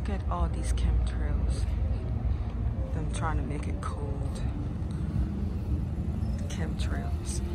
Look at all these chemtrails. Them trying to make it cold. Chemtrails.